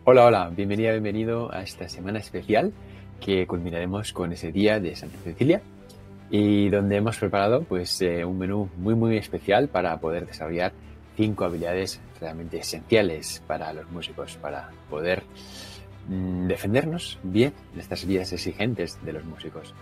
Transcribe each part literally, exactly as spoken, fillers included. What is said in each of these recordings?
Hola, hola, bienvenida, bienvenido a esta semana especial que culminaremos con ese día de Santa Cecilia y donde hemos preparado pues eh, un menú muy muy especial para poder desarrollar cinco habilidades realmente esenciales para los músicos para poder mm, defendernos bien de estas vidas exigentes de los músicos.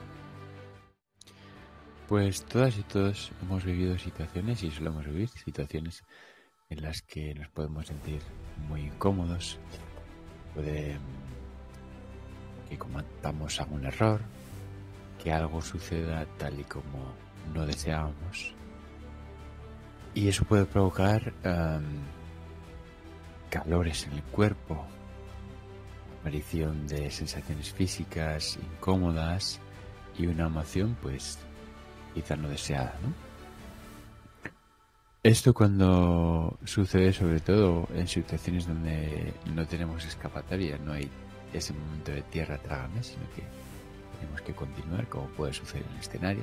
Pues todas y todos hemos vivido situaciones y solemos vivir situaciones en las que nos podemos sentir muy incómodos, puede mm, que cometamos algún error, que algo suceda tal y como no deseábamos, y eso puede provocar um, calores en el cuerpo, aparición de sensaciones físicas incómodas y una emoción pues quizá no deseada, ¿no? Esto cuando sucede sobre todo en situaciones donde no tenemos escapatoria, no hay ese momento de tierra trágame, sino que tenemos que continuar, como puede suceder en el escenario.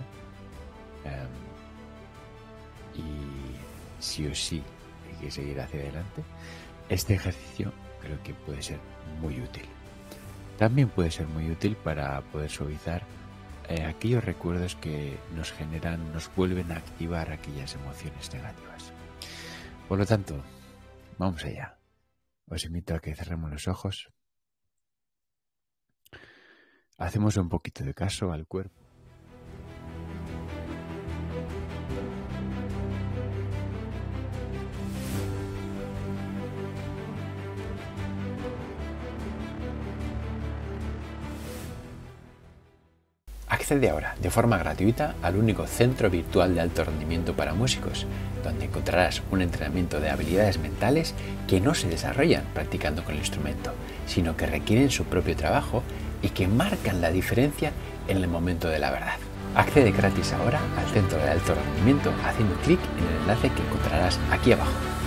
Um, y sí o sí hay que seguir hacia adelante. Este ejercicio creo que puede ser muy útil. También puede ser muy útil para poder suavizar eh, aquellos recuerdos que nos generan, nos vuelven a activar aquellas emociones negativas. Por lo tanto, vamos allá. Os invito a que cerremos los ojos. Hacemos un poquito de caso al cuerpo. Accede ahora de forma gratuita al único centro virtual de alto rendimiento para músicos, donde encontrarás un entrenamiento de habilidades mentales que no se desarrollan practicando con el instrumento, sino que requieren su propio trabajo y que marcan la diferencia en el momento de la verdad. Accede gratis ahora al centro de alto rendimiento haciendo clic en el enlace que encontrarás aquí abajo.